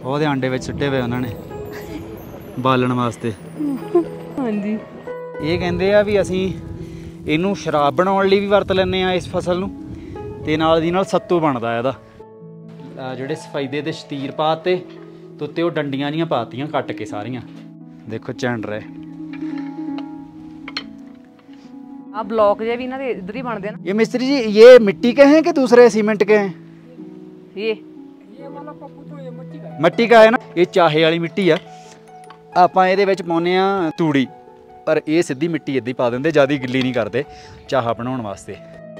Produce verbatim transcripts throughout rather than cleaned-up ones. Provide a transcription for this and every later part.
ਉਹਦੇ ਆਂਡੇ ਵਿੱਚ ਸੁੱਟੇ ਹੋਏ ਉਹਨਾਂ ਨੇ ਬਾਲਣ ਵਾਸਤੇ। ਹਾਂਜੀ ਇਹ ਕਹਿੰਦੇ ਆ ਵੀ ਅਸੀਂ ਇਹਨੂੰ ਸ਼ਰਾਬ ਬਣਾਉਣ ਲਈ ਵੀ ਵਰਤ ਲੈਂਦੇ ਆ ਇਸ ਫਸਲ ਨੂੰ, ਤੇ ਨਾਲ ਦੀ ਨਾਲ ਸੱਤੂ ਬਣਦਾ ਇਹਦਾ। ਜਿਹੜੇ ਸਫੈਦੇ ਦੇ ਸ਼ਤੀਰ ਪਾਤੇ ਤੇ ਉੱਤੇ ਉਹ ਡੰਡੀਆਂ ਜੀਆਂ ਪਾਤੀਆਂ ਕੱਟ ਕੇ ਸਾਰੀਆਂ। ਦੇਖੋ ਚੰਡ ਰਹੇ ਆ ब्लॉक जे भी ना इधर ही बनते हैं ना। ये मिस्त्री जी ये मिट्टी के हैं कि दूसरे सीमेंट के हैं? ये ये वाला पप्पू तो ये मिट्टी का है। मिट्टी का है ना। ये चाहे वाली मिट्टी आ, ਆਪਾਂ ਇਹਦੇ ਵਿੱਚ ਪਾਉਂਦੇ ਆ ਤੂੜੀ, ਪਰ ਇਹ ਸਿੱਧੀ ਮਿੱਟੀ ਇੱਦਾਂ ਹੀ ਪਾ ਦਿੰਦੇ, ਜ਼ਿਆਦਾ ਗਿੱਲੀ ਨਹੀਂ ਕਰਦੇ ਚਾਹਾ ਬਣਾਉਣ ਵਾਸਤੇ।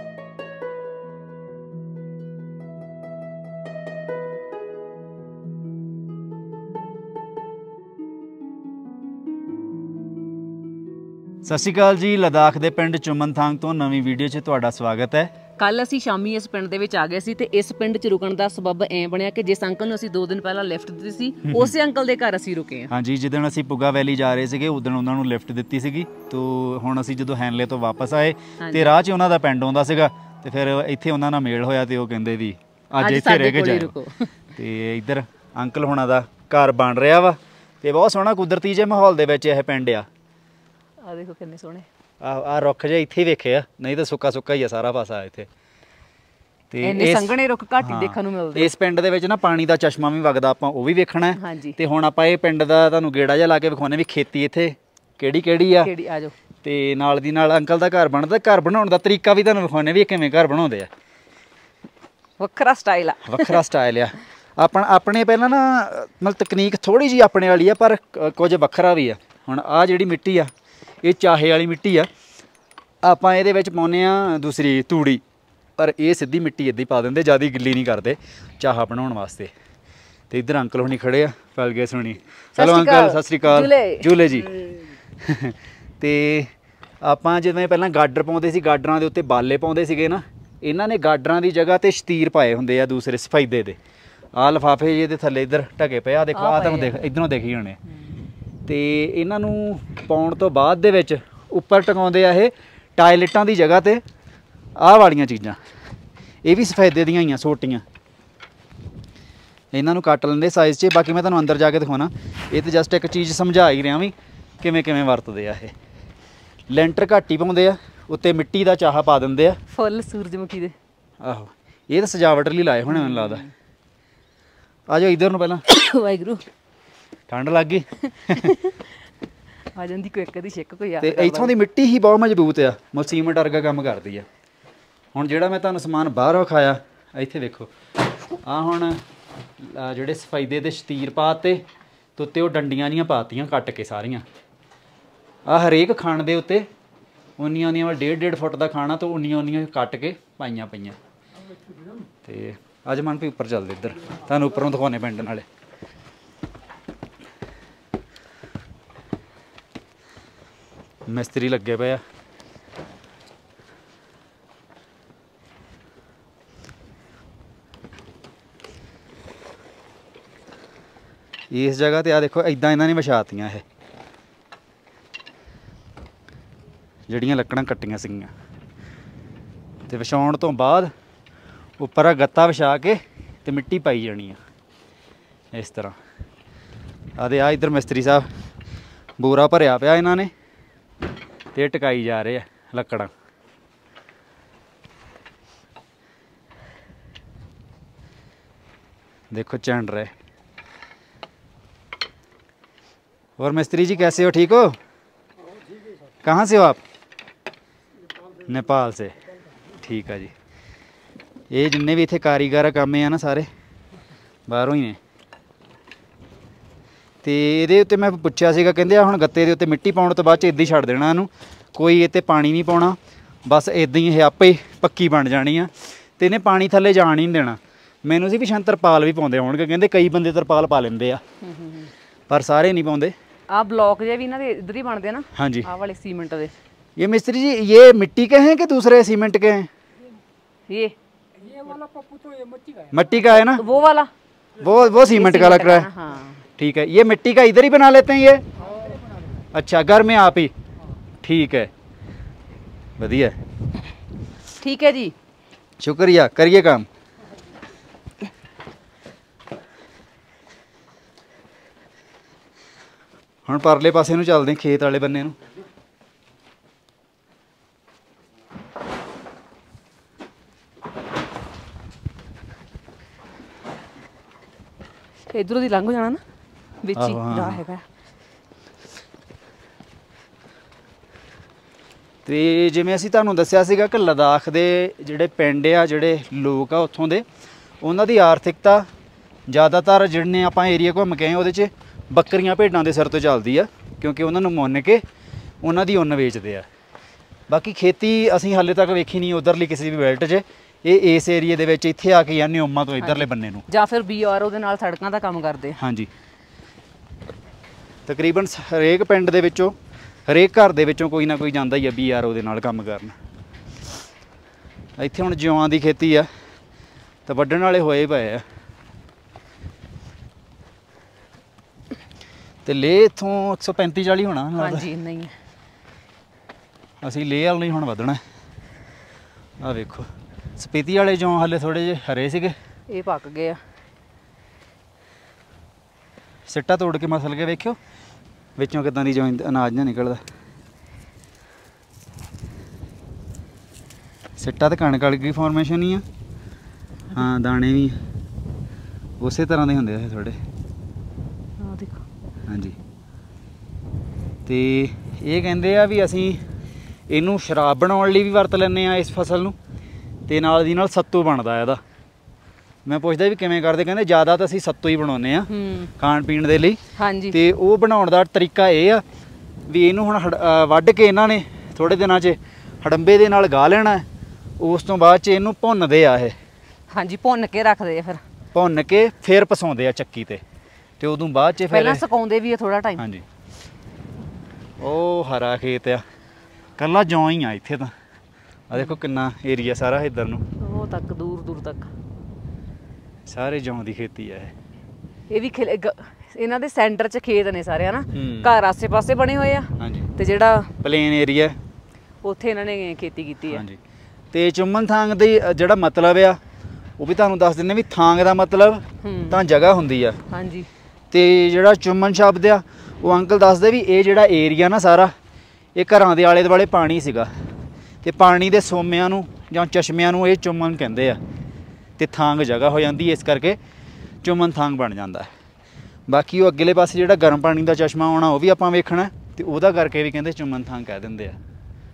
ਸਤਿ ਸ਼੍ਰੀ ਅਕਾਲ ਜੀ, ਲਦਾਖ ਦੇ ਪਿੰਡ ਚੁਮਨਥਾਂਗ ਤੋਂ ਨਵੀਂ ਵੀਡੀਓ 'ਚ ਤੁਹਾਡਾ ਸਵਾਗਤ ਹੈ। ਕੱਲ ਅਸੀਂ ਸ਼ਾਮੀ ਇਸ ਪਿੰਡ ਦੇ ਵਿੱਚ ਆ ਗਏ ਸੀ ਤੇ ਇਸ ਪਿੰਡ 'ਚ ਰੁਕਣ ਦਾ ਸਬੱਬ ਐ ਬਣਿਆ ਕਿ ਜਿਸ ਅੰਕਲ ਨੂੰ ਅਸੀਂ ਦੋ ਦਿਨ ਪਹਿਲਾਂ ਲਿਫਟ ਦਿੱਤੀ ਸੀ, ਉਸੇ ਅੰਕਲ ਦੇ ਘਰ ਅਸੀਂ ਰੁਕੇ ਹਾਂ। ਹਾਂਜੀ, ਜਿੱਦਣ ਅਸੀਂ ਪੁੱਗਾ ਵੈਲੀ ਜਾ ਰਹੇ ਸੀਗੇ ਉਦੋਂ ਉਹਨਾਂ ਨੂੰ ਲਿਫਟ ਦਿੱਤੀ ਸੀਗੀ। ਤੋ ਹੁਣ ਅਸੀਂ ਜਦੋਂ ਹੈਨਲੇ ਤੋਂ ਵਾਪਸ ਆਏ ਤੇ ਰਾਹ 'ਚ ਉਹਨਾਂ ਦਾ ਪਿੰਡ ਆਉਂਦਾ ਸੀਗਾ ਤੇ ਫਿਰ ਇੱਥੇ ਉਹਨਾਂ ਨਾਲ ਮੇਲ ਹੋਇਆ ਤੇ ਉਹ ਕਹਿੰਦੇ ਵੀ ਅੱਜ ਇੱਥੇ ਰਹਿ ਕੇ ਜਾਓ। ਤੇ ਇੱਧਰ ਅੰਕਲ ਹੋਣਾ ਦਾ ਘਰ ਬਣ ਰਿਹਾ ਵਾ ਤੇ ਬਹੁਤ ਸੋਹਣਾ ਕੁਦਰਤੀ ਜਿਹੇ ਮਾਹੌਲ ਦੇ ਵਿੱਚ ਇਹ ਪਿੰਡ ਆ। ਆ ਦੇਖੋ ਕਿੰਨੇ ਸੋਹਣੇ ਆ ਆ ਰੁੱਖ ਜੇ ਇੱਥੇ ਹੀ ਵੇਖੇ ਆ, ਨਹੀਂ ਤਾਂ ਸੁੱਕਾ ਸੁੱਕਾ ਹੀ ਆ ਸਾਰਾ ਪਾਸਾ ਇੱਥੇ। ਤੇ ਇੰਨੇ ਸੰਘਣੇ ਰੁੱਖ ਘੱਟ ਹੀ ਦੇਖਣ ਨੂੰ ਮਿਲਦੇ। ਇਸ ਪਿੰਡ ਦੇ ਵਿੱਚ ਨਾ ਪਾਣੀ ਦਾ ਚਸ਼ਮਾ ਵੀ ਵਗਦਾ, ਆਪਾਂ ਉਹ ਵੀ ਵੇਖਣਾ ਹੈ। ਤੇ ਹੁਣ ਆਪਾਂ ਇਹ ਪਿੰਡ ਦਾ ਤੁਹਾਨੂੰ ਗੇੜਾ ਜਿਹਾ ਲਾ ਕੇ ਵਿਖਾਉਣੇ ਵੀ ਖੇਤੀ ਇੱਥੇ ਕਿਹੜੀ ਕਿਹੜੀ ਆ। ਕਿਹੜੀ ਆ ਜਾਓ। ਤੇ ਨਾਲ ਦੀ ਨਾਲ ਅੰਕਲ ਦਾ ਘਰ ਬਣਦਾ, ਘਰ ਬਣਾਉਣ ਦਾ ਤਰੀਕਾ ਵੀ ਤੁਹਾਨੂੰ ਵਿਖਾਉਣੇ ਵੀ ਕਿਵੇਂ ਘਰ ਬਣਾਉਂਦੇ ਆ। ਵੱਖਰਾ ਸਟਾਈਲ ਆ, ਵੱਖਰਾ ਸਟਾਈਲ ਆ। ਆਪਣਾ ਆਪਣੇ ਪਹਿਲਾਂ ਨਾ ਮਤਲਬ ਤਕਨੀਕ ਥੋੜ੍ਹੀ ਜਿਹੀ ਆਪਣੇ ਵਾਲੀ ਆ, ਪਰ ਕੁਝ ਵੱਖਰਾ ਵੀ ਆ। ਹੁਣ ਆਹ ਜਿਹੜੀ ਮਿੱਟੀ ਆ ਇਹ ਚਾਹੇ ਵਾਲੀ ਮਿੱਟੀ ਆ, ਆਪਾਂ ਇਹਦੇ ਵਿੱਚ ਪਾਉਂਦੇ ਆ ਦੂਸਰੀ ਤੂੜੀ, ਪਰ ਇਹ ਸਿੱਧੀ ਮਿੱਟੀ ਇੱਦਾਂ ਹੀ ਪਾ ਦਿੰਦੇ, ਜ਼ਿਆਦਾ ਗਿੱਲੀ ਨਹੀਂ ਕਰਦੇ ਚਾਹਾ ਬਣਾਉਣ ਵਾਸਤੇ। ਤੇ ਇੱਧਰ ਅੰਕਲ ਹੁਣੀ ਖੜੇ ਆ, ਫੈਲ ਗਏ ਸੁਣੀ। ਚਲੋ ਅੰਕਲ ਸਤਿ ਸ਼੍ਰੀ ਅਕਾਲ। ਜੂਲੇ ਜੀ। ਤੇ ਆਪਾਂ ਜਿਵੇਂ ਪਹਿਲਾਂ ਗਾਡਰ ਪਾਉਂਦੇ ਸੀ, ਗਾਡਰਾਂ ਦੇ ਉੱਤੇ ਬਾਲੇ ਪਾਉਂਦੇ ਸੀਗੇ ਨਾ, ਇਹਨਾਂ ਨੇ ਗਾਡਰਾਂ ਦੀ ਜਗ੍ਹਾ ਤੇ ਸ਼ਤੀਰ ਪਾਏ ਹੁੰਦੇ ਆ ਦੂਸਰੇ ਸਫੈਦੇ ਦੇ। ਆਹ ਲਿਫਾਫੇ ਜਿਹੇ ਦੇ ਥੱਲੇ ਇੱਧਰ ਢਕੇ ਪਏ ਆ, ਦੇਖੋ ਆਹ ਤੁਹਾਨੂੰ ਦੇਖ ਇੱਧਰੋਂ ਦੇਖੀ ਹੋਣੇ। ਤੇ ਇਹਨਾਂ ਨੂੰ ਪਾਉਣ ਤੋਂ ਬਾਅਦ ਦੇ ਵਿੱਚ ਉੱਪਰ ਟਿਕਾਉਂਦੇ ਆ ਇਹ ਟਾਇਲਟਾਂ ਦੀ ਜਗ੍ਹਾ ਤੇ ਆਹ ਵਾਲੀਆਂ ਚੀਜ਼ਾਂ। ਇਹ ਵੀ ਸਫੈਦੇ ਦੀਆਂ ਹੀ ਆ ਸੋਟੀਆਂ। ਇਹਨਾਂ ਨੂੰ ਕੱਟ ਲੈਂਦੇ ਸਾਈਜ਼ 'ਚ। ਬਾਕੀ ਮੈਂ ਤੁਹਾਨੂੰ ਅੰਦਰ ਜਾ ਕੇ ਦਿਖਾਉਣਾ। ਇਹ ਤਾਂ ਜਸਟ ਇੱਕ ਚੀਜ਼ ਸਮਝਾ ਹੀ ਰਿਹਾ ਵੀ ਕਿਵੇਂ ਕਿਵੇਂ ਵਰਤਦੇ ਆ ਇਹ। ਲੈਂਟਰ ਘੱਟ ਹੀ ਪਾਉਂਦੇ ਆ, ਉੱਤੇ ਮਿੱਟੀ ਦਾ ਚਾਹਾ ਪਾ ਦਿੰਦੇ ਆ। ਫੁੱਲ ਸੂਰਜਮੁਖੀ ਦੇ। ਆਹੋ, ਇਹ ਤਾਂ ਸਜਾਵਟ ਲਈ ਲਾਏ ਹੋਣੇ ਮੈਨੂੰ ਲੱਗਦਾ। ਆ ਜਾਓ ਇੱਧਰ ਨੂੰ ਪਹਿਲਾਂ। ਵਾਹਿਗੁਰੂ, ਠੰਡ ਲੱਗ ਗਈ। ਆ ਜਾਂਦੀ ਕੋਈ ਇੱਕ ਦੀ ਛਿੱਕ ਕੋਈ ਆ। ਤੇ ਇੱਥੋਂ ਦੀ ਮਿੱਟੀ ਹੀ ਬਹੁਤ ਮਜ਼ਬੂਤ ਆ, ਮਤਲਬ ਸੀਮੈਂਟ ਵਰਗਾ ਕੰਮ ਕਰਦੀ ਆ। ਹੁਣ ਜਿਹੜਾ ਮੈਂ ਤੁਹਾਨੂੰ ਸਮਾਨ ਬਾਹਰੋਂ ਖਾਇਆ, ਇੱਥੇ ਵੇਖੋ ਆ ਹੁਣ ਜਿਹੜੇ ਸਫੈਦੇ ਦੇ ਸ਼ਤੀਰ ਪਾਤੇ ਤੇ ਉੱਤੇ ਉਹ ਡੰਡੀਆਂ ਜੀਆਂ ਪਾਤੀਆਂ ਕੱਟ ਕੇ ਸਾਰੀਆਂ। ਆ ਹਰੇਕ ਖਾਣ ਦੇ ਉੱਤੇ ਉਨੀਆਂ ਉਨੀਆਂ ਡੇਢ ਡੇਢ ਫੁੱਟ ਦਾ ਖਾਣਾ ਤਾਂ ਉਨੀਆਂ ਉਨੀਆਂ ਕੱਟ ਕੇ ਪਾਈਆਂ ਪਈਆਂ। ਤੇ ਅੱਜ ਮਨ ਵੀ ਉੱਪਰ ਚੱਲਦੇ ਇੱਧਰ, ਤੁਹਾਨੂੰ ਉੱਪਰੋਂ ਦਿਖਾਉਣੇ ਪਿੰਡ ਨਾਲੇ। ਮਿਸਤਰੀ ਲੱਗੇ ਪਏ ਆ। ਇਸ ਜਗ੍ਹਾ ਤੇ ਆ ਦੇਖੋ ਇਦਾਂ ਇਹਨਾਂ ਨੇ ਵਿਛਾਤੀਆਂ ਇਹ ਜਿਹੜੀਆਂ ਲੱਕੜਾਂ ਕੱਟੀਆਂ ਸੀਗੀਆਂ। ਤੇ ਵਿਛਾਉਣ ਤੋਂ ਬਾਅਦ ਉੱਪਰ ਆ ਗੱਤਾ ਵਿਛਾ ਕੇ ਤੇ ਮਿੱਟੀ ਪਾਈ ਜਾਣੀ ਆ ਇਸ ਤਰ੍ਹਾਂ। ਆ ਦੇ ਆ ਇੱਧਰ ਮਿਸਤਰੀ ਸਾਹਿਬ ਬੋਰਾ ਭਰਿਆ ਪਿਆ ਇਹਨਾਂ ਨੇ ਤੇ ਟਿਕਾਈ ਜਾ ਰਹੇ ਆ ਲੱਕੜਾਂ। देखो चढ़ रहे। और मिस्त्री जी कैसे हो, ठीक हो? कहाँ से हो आप? नेपाल से। ठीक है जी। ये जिन्ने भी इतने कारीगर काम है ना सारे बाहरों ही ने। तो ये उत्ते मैं पुछया सीगा, कहंदे आ हुण गत्ते दे उत्ते मिट्टी पाउण तो बाद च इदां ही छड्ड देना इहनूं, कोई इत्ते पानी नहीं पाउणा, बस इदां ही आपे पक्की बन जानी आ ते इहने पानी थल्ले जाण ही नहीं देना। मैनूं सी भी शायद तरपाल भी पाउंदे होणगे, कहंदे कई बंदे तरपाल पा लैंदे आ पर सारे नहीं पाउंदे। आ ब्लॉक जे भी ना इधर ही बनदे ना। हाँ जी, आ वाले सीमेंट दे। ये मिस्त्री जी ये मिट्टी के हैं कि दूसरे सीमेंट के हैं? ये ये वाला पप्पू तो ये मिट्टी का है। मिट्टी का है ना, वो वाला वो वो सीमेंट का लग रहा है। हाँ। ठीक है, ये मिट्टी का इधर ही बना लेते हैं ये? अच्छा, घर में आप ही? ठीक है, बढ़िया, ठीक है जी, शुक्रिया, करिए काम। ਹੁਣ ਪਰਲੇ ਪਾਸੇ ਨੂੰ ਚੱਲਦੇ ਖੇਤ ਵਾਲੇ ਬੰਨੇ ਨੂੰ। ਇਧਰੋਂ ਦੀ ਲੰਘ ਜਾਣਾ ਨਾ, ਵਿੱਚ ਹੀ ਆਹੋ, ਹਾਂ। ਰਾਹ ਹੈਗਾ। ਤੇ ਜਿਵੇਂ ਅਸੀਂ ਤੁਹਾਨੂੰ ਦੱਸਿਆ ਸੀਗਾ ਕਿ ਲਦਾਖ ਦੇ ਜਿਹੜੇ ਪਿੰਡ ਆ, ਜਿਹੜੇ ਲੋਕ ਆ ਉੱਥੋਂ ਦੇ, ਉਹਨਾਂ ਦੀ ਆਰਥਿਕਤਾ ਜ਼ਿਆਦਾਤਰ ਜਿਹੜੇ ਆਪਾਂ ਏਰੀਆ ਘੁੰਮ ਕੇ ਆਏ ਉਹਦੇ 'ਚ ਬੱਕਰੀਆਂ ਭੇਡਾਂ ਦੇ ਸਿਰ ਤੋਂ ਚੱਲਦੀ ਆ, ਕਿਉਂਕਿ ਉਹਨਾਂ ਨੂੰ ਮੁੰਨ ਕੇ ਉਹਨਾਂ ਦੀ ਉੱਨ ਵੇਚਦੇ ਆ। ਬਾਕੀ ਖੇਤੀ ਅਸੀਂ ਹਾਲੇ ਤੱਕ ਵੇਖੀ ਨਹੀਂ ਉੱਧਰਲੀ ਕਿਸੇ ਵੀ ਬੈਲਟ 'ਚ। ਇਹ ਇਸ ਏਰੀਏ ਦੇ ਵਿੱਚ ਇੱਥੇ ਆ ਕੇ ਜਾਂ ਨਿਓਮਾ ਤੋਂ ਇੱਧਰਲੇ ਬੰਨੇ ਨੂੰ, ਜਾਂ ਫਿਰ ਬੀ ਆਰ ਓ ਦੇ ਨਾਲ ਸੜਕਾਂ ਦਾ ਕੰਮ ਕਰਦੇ। ਹਾਂਜੀ, ਤਕਰੀਬਨ ਹਰੇਕ ਪਿੰਡ ਦੇ ਵਿੱਚੋਂ, ਹਰੇਕ ਘਰ ਦੇ ਵਿੱਚੋਂ ਕੋਈ ਨਾ ਕੋਈ ਜਾਂਦਾ ਹੀ ਆ ਬੀ ਆਰ ਓ ਦੇ ਨਾਲ ਕੰਮ ਕਰਨ। ਇੱਥੇ ਹੁਣ ਜਿਉਆਂ ਦੀ ਖੇਤੀ ਆ ਤਾਂ ਵੱਢਣ ਵਾਲੇ ਹੋਏ ਪਏ ਆ। ਤੇ ਲੇਹ ਇੱਥੋਂ ਇੱਕ ਸੌ ਪੈਂਤੀ ਚਾਲੀ ਹੋਣਾ। ਹਾਂਜੀ, ਨਹੀਂ ਅਸੀਂ ਲੇਹ ਵਾਲ ਨਹੀਂ ਹੁਣ ਵਧਣਾ। ਆਹ ਵੇਖੋ ਸਪੀਤੀ ਵਾਲੇ ਜੌਂ ਹਾਲੇ ਥੋੜੇ ਜਿਹੇ ਹਰੇ ਸੀਗੇ, ਇਹ ਪੱਕ ਗਏ ਆ। ਸਿੱਟਾ ਤੋੜ ਕੇ ਮਸਲ ਕੇ ਵੇਖਿਓ ਵਿੱਚੋਂ ਕਿੱਦਾਂ ਦੀ ਜੌਂ ਅਨਾਜ ਨਾ ਨਿਕਲਦਾ। ਸਿੱਟਾ ਤਾਂ ਕਣਕ ਵਾਲੀ ਫਾਰਮੇਸ਼ਨ ਹੀ ਆ। ਹਾਂ, ਦਾਣੇ ਵੀ ਉਸੇ ਤਰ੍ਹਾਂ ਦੇ ਹੁੰਦੇ ਆ ਥੋੜੇ। ਆਹ ਦੇਖੋ। ਹਾਂਜੀ, ਤੇ ਇਹ ਕਹਿੰਦੇ ਆ ਵੀ ਅਸੀਂ ਇਹਨੂੰ ਸ਼ਰਾਬ ਬਣਾਉਣ ਲਈ ਵੀ ਵਰਤ ਲੈਂਦੇ ਆ ਇਸ ਫਸਲ ਨੂੰ, ਤੇ ਨਾਲ ਦੀ ਨਾਲ ਸੱਤੂ ਬਣਦਾ ਇਹਦਾ। ਮੈਂ ਪੁੱਛਦਾ ਵੀ ਕਿਵੇਂ ਕਰਦੇ, ਕਹਿੰਦੇ ਜ਼ਿਆਦਾ ਤਾਂ ਅਸੀਂ ਸੱਤੂ ਹੀ ਬਣਾਉਂਦੇ ਆ ਖਾਣ ਪੀਣ ਦੇ ਲਈ। ਹਾਂਜੀ, ਤੇ ਉਹ ਬਣਾਉਣ ਦਾ ਤਰੀਕਾ ਇਹ ਆ ਵੀ ਇਹਨੂੰ ਹੁਣ ਵੱਢ ਕੇ ਇਹਨਾਂ ਨੇ ਥੋੜੇ ਦਿਨਾਂ 'ਚ ਹੜੰਬੇ ਦੇ ਨਾਲ ਗਾਹ ਲੈਣਾ। ਉਸ ਤੋਂ ਬਾਅਦ 'ਚ ਇਹਨੂੰ ਭੁੰਨਦੇ ਆ। ਇਹ ਹਾਂਜੀ, ਭੁੰਨ ਕੇ ਰੱਖਦੇ ਆ, ਫਿਰ ਭੁੰਨ ਕੇ ਫਿਰ ਪਸਾਉਂਦੇ ਆ ਚੱਕੀ ਤੇ, ਤੇ ਉਦੋਂ ਬਾਅਦ 'ਚ ਫਿਰ ਪਹਿਲਾਂ ਸੁਕਾਉਂਦੇ ਵੀ ਆ ਥੋੜਾ ਟਾਈਮ। ਹਾਂਜੀ, ਉਹ ਹਰਾ ਖੇਤ ਆ, ਕੱਲਾ ਜੌਂ ਹੀ ਆ ਇੱਥੇ ਤਾਂ। ਆ ਦੇਖੋ ਕਿੰਨਾ ਏਰੀਆ ਸਾਰਾ ਇੱਧਰ ਨੂੰ, ਉਹ ਤੱਕ ਦੂਰ ਦੂਰ ਤੱਕ ਸਾਰੇ ਜੌਂ ਦੀ ਖੇਤੀ ਆ ਇਹ। ਇਹ ਵੀ ਖਿਲ- ਗ- ਇਹਨਾਂ ਦੇ ਸੈਂਟਰ 'ਚ ਖੇਤ ਨੇ ਸਾਰੇ, ਹਨਾ। ਹੂੰ। ਘਰ ਆਸੇ ਪਾਸੇ ਬਣੇ ਹੋਏ ਆ, ਹਾਂਜੀ, ਤੇ ਜਿਹੜਾ ਪਲੇਨ ਏਰੀਆ ਉੱਥੇ ਇਹਨਾਂ ਨੇ ਖੇਤੀ ਕੀਤੀ ਹੈ। ਹਾਂਜੀ, ਤੇ ਚੁੰਮਨ ਥਾਂਗ ਦੀ ਜਿਹੜਾ ਮਤਲਬ ਆ ਉਹ ਵੀ ਤੁਹਾਨੂੰ ਦੱਸ ਦਿੰਦੇ ਵੀ ਥਾਂਗ ਦਾ ਮਤਲਬ ਹੂੰ। ਤਾਂ ਜਗ੍ਹਾ ਹੁੰਦੀ ਆ। ਹਾਂਜੀ, ਤੇ ਜਿਹੜਾ ਚੁੰਮਨ ਸ਼ਬਦ ਆ ਉਹ ਅੰਕਲ ਦੱਸਦੇ ਵੀ ਇਹ ਜਿਹੜਾ ਏਰੀਆ ਨਾ ਸਾਰਾ, ਇਹ ਘਰਾਂ ਦੇ ਆਲੇ ਦੁਆਲੇ ਪਾਣੀ ਸੀਗਾ, ਤੇ ਪਾਣੀ ਦੇ ਸੋਮਿਆਂ ਨੂੰ ਜਾਂ ਚਸ਼ਮਿਆਂ ਨੂੰ ਇਹ ਚੁੰਮਨ ਕਹਿੰਦੇ ਆ, ਤੇ ਥਾਂਗ ਜਗ੍ਹਾ ਹੋ ਜਾਂਦੀ, ਇਸ ਕਰਕੇ ਚੁੰਮਨ ਥਾਂਗ ਬਣ ਜਾਂਦਾ। ਬਾਕੀ ਉਹ ਅੱਗੇਲੇ ਪਾਸੇ ਜਿਹੜਾ ਗਰਮ ਪਾਣੀ ਦਾ ਚਸ਼ਮਾ ਆਉਣਾ ਉਹ ਵੀ ਆਪਾਂ ਵੇਖਣਾ, ਤੇ ਉਹਦਾ ਕਰਕੇ ਵੀ ਕਹਿੰਦੇ ਚੁੰਮਨ ਥਾਂਗ ਕਹਿ ਦਿੰਦੇ ਆ।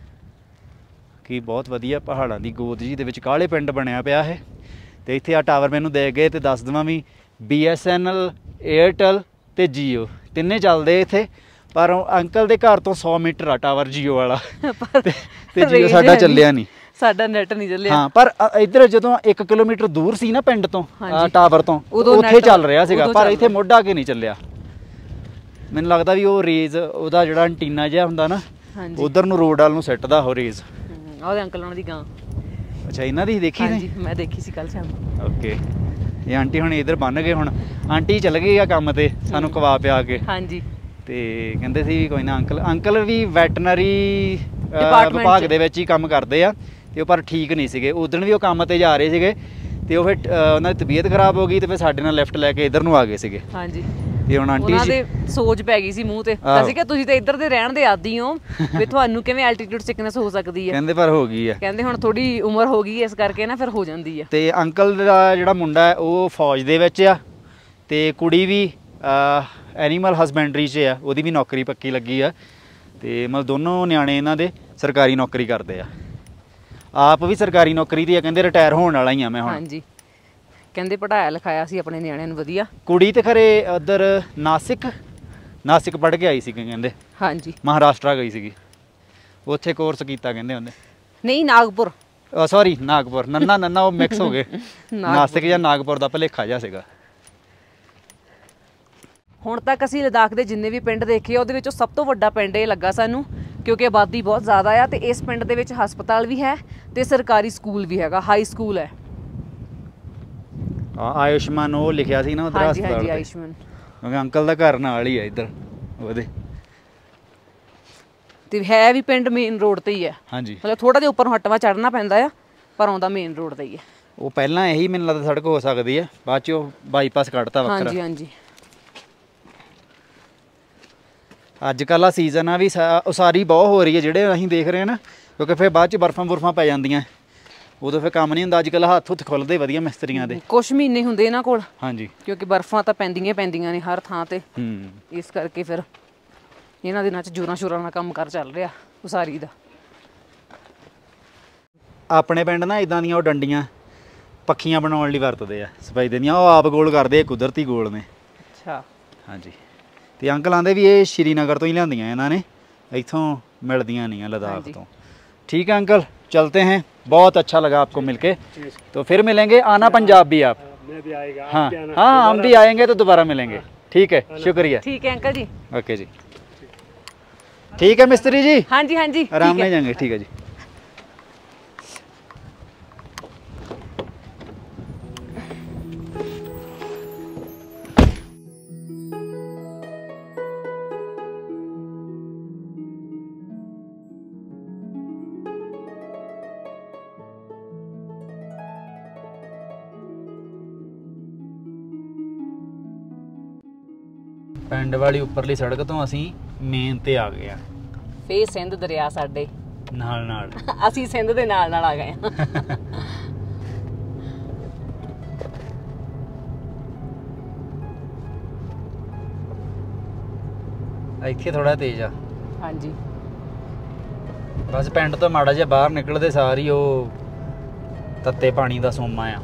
ਕਿ ਬਹੁਤ ਵਧੀਆ ਪਹਾੜਾਂ ਦੀ ਗੋਦ ਜੀ ਦੇ ਵਿੱਚ ਕਾਲੇ ਪਿੰਡ ਬਣਿਆ ਪਿਆ ਇਹ। ਤੇ ਇੱਥੇ ਆ ਟਾਵਰ ਮੈਨੂੰ ਦੇ ਗਏ, ਤੇ ਦੱਸ ਦੇਵਾਂ ਵੀ B S N L, Airtel ਤੇ ਜੀਓ ਤਿੰਨੇ ਚੱਲਦੇ ਇੱਥੇ। ਪਰ ਅੰਕਲ ਦੇ ਘਰ ਤੋਂ ਸੌ ਮੀਟਰ ਆ ਟਾਵਰ ਜੀਓ ਵਾਲਾ, ਤੇ ਤੇ ਜੀਓ ਸਾਡਾ ਚੱਲਿਆ ਨਹੀਂ, ਸਾਡਾ ਨੈਟ ਨਹੀਂ ਚੱਲਿਆ। ਹਾਂ, ਪਰ ਇੱਧਰ ਜਦੋਂ ਇੱਕ ਕਿਲੋਮੀਟਰ ਦੂਰ ਸੀ ਨਾ ਪਿੰਡ ਤੋਂ, ਟਾਵਰ ਤੋਂ, ਉਦੋਂ ਉੱਥੇ ਚੱਲ ਰਿਹਾ ਸੀਗਾ, ਪਰ ਇੱਥੇ ਮੁੱਢ ਕੇ ਨਹੀਂ ਚੱਲਿਆ। ਮੈਨੂੰ ਲੱਗਦਾ ਵੀ ਉਹ ਰੇਜ਼ ਉਹਦਾ ਜਿਹੜਾ ਐਂਟੀਨਾ ਜਿਹਾ ਹੁੰਦਾ ਨਾ, ਉਧਰ ਨੂੰ ਰੋਡ ਵਾਲ ਨੂੰ ਸਿੱਟਦਾ ਉਹ ਰੇਜ਼। ਉਹਦੇ ਅੰਕਲ ਉਹਨਾਂ ਦੀ ਗਾਂ। ਅੱਛਾ, ਇਹਨਾਂ ਦੀ ਦੇਖੀ ਨੇ? ਹਾਂਜੀ, ਮੈਂ ਦੇਖੀ ਸੀ ਕੱਲ ਸ਼ਾਮ। ਓਕੇ, ਇਹ ਆਂਟੀ ਹੁਣ ਇੱਧਰ ਬੰਨ ਗਏ। ਹੁਣ ਆਂਟੀ ਚੱਲ ਗਈ ਆ ਕੰਮ ਤੇ, ਸਾਨੂੰ ਖਵਾ ਪਿਆ ਕੇ। ਹਾਂਜੀ, ਤੇ ਕਹਿੰਦੇ ਸੀ ਕੋਈ ਨਾ ਅੰਕਲ ਅੰਕਲ ਵੀ ਵੈਟਨਰੀ Department ਵਿਭਾਗ ਦੇ ਵਿੱਚ ਹੀ ਕੰਮ ਕਰਦੇ ਆ, ਤੇ ਉਹ ਪਰ ਠੀਕ ਨਹੀਂ ਸੀਗੇ। ਉਦਣ ਵੀ ਉਹ ਕੰਮ ਤੇ ਜਾ ਰਹੇ ਸੀਗੇ, ਤੇ ਉਹ ਫਿਰ ਉਹਨਾਂ ਦੀ ਤਬੀਅਤ ਖਰਾਬ ਹੋ ਗਈ, ਤੇ ਫਿਰ ਸਾਡੇ ਨਾਲ ਲਿਫਟ ਲੈ ਕੇ ਇੱਧਰ ਨੂੰ ਆ ਗਏ ਸੀਗੇ। ਹਾਂਜੀ, ਤੇ ਹੁਣ ਆਂਟੀ ਉਹਨਾਂ ਦੇ ਸੋਚ ਪੈ ਗਈ ਸੀ ਮੂੰਹ ਤੇ। ਅਸੀਂ ਕਿਹਾ ਤੁਸੀਂ ਤਾਂ ਇੱਧਰ ਦੇ ਰਹਿਣ ਦੇ ਆਦੀ ਹੋ, ਵੀ ਤੁਹਾਨੂੰ ਕਿਵੇਂ ਐਲਟੀਟਿਊਡ ਸਿਕਨੈਸ ਹੋ ਸਕਦੀ ਹੈ? ਕਹਿੰਦੇ ਪਰ ਹੋ ਗਈ ਆ। ਕਹਿੰਦੇ ਹੁਣ ਥੋੜੀ ਉਮਰ ਹੋ ਗਈ ਇਸ ਕਰਕੇ ਨਾ, ਫਿਰ ਹੋ ਜਾਂਦੀ ਆ। ਤੇ ਅੰਕਲ ਦਾ ਜਿਹੜਾ ਮੁੰਡਾ ਹੈ ਉਹ ਫੌਜ ਦੇ ਵਿੱਚ ਆ, ਤੇ ਕੁੜੀ ਵੀ ਐਨੀਮਲ ਹਸਬੈਂਡਰੀ 'ਚ ਆ, ਉਹਦੀ ਵੀ ਨੌਕਰੀ ਪੱਕੀ ਲੱਗੀ ਆ। ਤੇ ਮਤਲਬ ਦੋਨੋਂ ਨਿਆਣੇ ਇਹਨਾਂ ਦੇ ਸਰਕਾਰੀ ਨੌਕਰੀ ਕਰਦੇ ਆ। ਆਪ ਵੀ ਸਰਕਾਰੀ ਨੌਕਰੀ ਦੀ ਆ, ਕਹਿੰਦੇ ਰਿਟਾਇਰ ਹੋਣ ਵਾਲਾ ਹੀ ਆ ਮੈਂ ਹੁਣ। ਹਾਂਜੀ, ਕਹਿੰਦੇ ਪੜਾਇਆ ਲਿਖਾਇਆ ਸੀ ਆਪਣੇ ਨਿਆਣਿਆਂ ਨੂੰ ਵਧੀਆ। ਕੁੜੀ ਤੇ ਖਰੇ ਉਧਰ ਨਾਸਿਕ ਨਾਸਿਕ ਪੜ੍ਹ ਕੇ ਆਈ ਸੀ ਕਹਿੰਦੇ। ਹਾਂਜੀ, ਮਹਾਰਾਸ਼ਟਰ ਗਈ ਸੀਗੀ, ਉੱਥੇ ਕੋਰਸ ਕੀਤਾ ਕਹਿੰਦੇ ਉਹਨੇ। ਨਹੀਂ, ਨਾਗਪੁਰ, ਸੌਰੀ ਨਾਗਪੁਰ, ਨੰਨਾ ਨੰਨਾ ਉਹ ਮਿਕਸ ਹੋ ਗਏ। ਨਾਸਿਕ ਜਾਂ ਨਾਗਪੁਰ ਦਾ ਭੁਲੇਖਾ ਜਿਹਾ ਸੀਗਾ। ਹੁਣ ਤੱਕ ਅਸੀਂ ਲਦਾਖ ਦੇ ਜਿੰਨੇ ਵੀ ਪਿੰਡ ਦੇਖੇ ਉਹਦੇ ਵਿੱਚੋਂ ਸਭ ਤੋਂ ਵੱਡਾ ਪਿੰਡ ਇਹ ਲੱਗਾ ਸਾਨੂੰ, ਕਿਉਂਕਿ ਆਬਾਦੀ ਬਹੁਤ ਜ਼ਿਆਦਾ ਆ। ਤੇ ਇਸ ਪਿੰਡ ਦੇ ਵਿੱਚ ਹਸਪਤਾਲ ਵੀ ਹੈ, ਤੇ ਸਰਕਾਰੀ ਸਕੂਲ ਵੀ ਹੈਗਾ, ਹਾਈ ਸਕੂਲ ਹੈ। ਹਾਂ, ਆਯੁਸ਼ਮਾਨ ਉਹ ਲਿਖਿਆ ਸੀ ਨਾ ਉਧਰ ਹਾਂਜੀ ਹਸਪਤਾਲ ਹਾਂਜੀ, ਤੇ, ਆਯੁਸ਼ਮਾਨ। ਕਿਉਂਕਿ ਅੰਕਲ ਦਾ ਘਰ ਨਾਲ ਹੀ ਆ ਇੱਧਰ ਉਹਦੇ। ਤੇ ਹੈ ਵੀ ਪਿੰਡ ਮੇਨ ਰੋਡ ਤੇ ਹੀ ਹੈ। ਹਾਂਜੀ, ਮਤਲਬ ਥੋੜਾ ਜਿਹਾ ਉੱਪਰ ਨੂੰ ਹਟਵਾ ਚੜਨਾ ਪੈਂਦਾ ਆ, ਪਰ ਆਉਂਦਾ ਮੇਨ ਰੋਡ ਤੇ ਹੀ ਹੈ। ਉਹ ਪਹਿਲਾਂ ਇਹੀ ਮੈਨੂੰ ਲੱਗਦਾ ਸੜਕ ਹੋ ਸਕਦੀ ਆ, ਬਾਅਦ ਚ ਉਹ ਬਾਈਪਾਸ ਕੱਢਤਾ ਵੱਖਰਾ। ਹਾਂਜੀ ਹਾਂਜੀ, ਅੱਜ ਕੱਲ੍ਹ ਆ ਸੀਜ਼ਨ ਆ ਵੀ ਸਾ- ਉਸਾਰੀ ਬਹੁਤ ਹੋ ਰਹੀ ਹੈ ਜਿਹੜੇ ਅਸੀਂ ਦੇਖ ਰਹੇ ਹਾਂ ਨਾ, ਕਿਉਂਕਿ ਫਿਰ ਬਾਅਦ 'ਚ ਬਰਫਾਂ ਬੁਰਫਾਂ ਪੈ ਜਾਂਦੀਆਂ, ਉਦੋਂ ਫਿਰ ਕੰਮ ਨਹੀਂ ਹੁੰਦਾ। ਅੱਜ ਕੱਲ੍ਹ ਹੱਥ ਹੁੱਥ ਖੁੱਲ੍ਹਦੇ ਵਧੀਆ ਮਿਸਤਰੀਆਂ ਦੇ। ਕੁਛ ਮਹੀਨੇ ਹੁੰਦੇ ਇਹਨਾਂ ਕੋਲ, ਹਾਂਜੀ, ਕਿਉਂਕਿ ਬਰਫਾਂ ਤਾਂ ਪੈਂਦੀਆਂ ਪੈਂਦੀਆਂ ਨੇ ਹਰ ਥਾਂ ਤੇ, ਹੂੰ ਇਸ ਕਰਕੇ ਫਿਰ ਇਹਨਾਂ ਦਿਨਾਂ 'ਚ ਜੋਰਾਂ ਸ਼ੋਰਾਂ ਨਾਲ ਕੰਮ ਕਰ ਚੱਲ ਰਿਹਾ ਉਸਾਰੀ ਦਾ। ਆਪਣੇ ਪਿੰਡ ਨਾ ਇਦਾਂ ਦੀਆਂ ਉਹ ਡੰਡੀਆਂ ਪੱਖੀਆਂ ਬਣਾਉਣ ਲਈ ਵਰਤਦੇ ਆ ਸਫੈਦੇ ਦੀਆਂ, ਉਹ ਆਪ ਗੋਲ ਕਰਦੇ ਆ, ਕੁਦਰਤੀ ਗੋਲ ਨੇ। ਅੱਛਾ, ਹਾਂਜੀ, ਤੇ ਅੰਕਲ ਆਂਦੇ ਵੀ ਇਹ ਸ਼੍ਰੀਨਗਰ ਤੋਂ ਹੀ ਲਿਆਂਦੀਆਂ ਇਹਨਾਂ ਨੇ, ਇੱਥੋਂ मिलदियाँ नहीं हैं लद्दाख तो। ठीक है अंकल, चलते हैं, बहुत अच्छा लगा आपको मिलके, तो फिर मिलेंगे, आना पंजाब भी आप। मैं भी आएगा, हाँ हाँ, हम भी आएंगे तो दोबारा मिलेंगे। ठीक है, शुक्रिया। ठीक है अंकल जी। ओके जी, ठीक है मिस्त्री जी। हाँ जी हाँ जी, आराम में जाएंगे। ठीक है जी। ਪਿੰਡ ਵਾਲੀ ਉੱਪਰਲੀ ਸੜਕ ਤੋਂ ਅਸੀਂ ਮੇਨ ਤੇ ਆ ਗਏ ਆ। ਫੇ ਸਿੰਧ ਦਰਿਆ ਸਾਡੇ ਨਾਲ ਨਾਲ ਅਸੀਂ ਸਿੰਧ ਦੇ ਨਾਲ ਨਾਲ ਆ ਗਏ ਆ। ਇੱਥੇ ਥੋੜਾ ਤੇਜ਼ ਆ। ਹਾਂਜੀ, ਬਸ ਪਿੰਡ ਤੋਂ ਮਾੜਾ ਜਿਹਾ ਬਾਹਰ ਨਿਕਲਦੇ ਸਾਰ ਹੀ ਉਹ ਤੱਤੇ ਪਾਣੀ ਦਾ ਸੋਮਾ ਆ।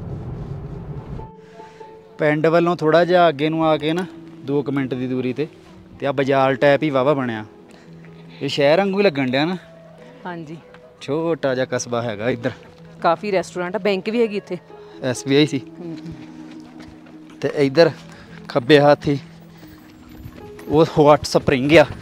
ਪਿੰਡ ਵੱਲੋਂ ਥੋੜਾ ਜਿਹਾ ਅੱਗੇ ਨੂੰ ਆ ਕੇ ਨਾ ਦੋ ਕੁ ਮਿੰਟ ਦੀ ਦੂਰੀ ਤੇ ਤੇ ਆ ਬਾਜ਼ਾਰ ਟਾਈਪ ਹੀ ਵਾਵਾ ਬਣਿਆ। ਇਹ ਸ਼ਹਿਰ ਵਾਂਗੂ ਹੀ ਲੱਗਣ ਡਿਆ ਨਾ। ਹਾਂਜੀ, ਛੋਟਾ ਜਿਹਾ ਕਸਬਾ ਹੈਗਾ ਇੱਧਰ। ਕਾਫੀ ਰੈਸਟੋਰੈਂਟ, ਬੈਂਕ ਵੀ ਹੈਗੀ ਇੱਥੇ, ਐਸ ਬੀ ਆਈ ਸੀ। ਤੇ ਇੱਧਰ ਖੱਬੇ ਹੱਥ ਹੀ ਉਹ ਹੌਟ ਸਪਰਿੰਗ ਆ।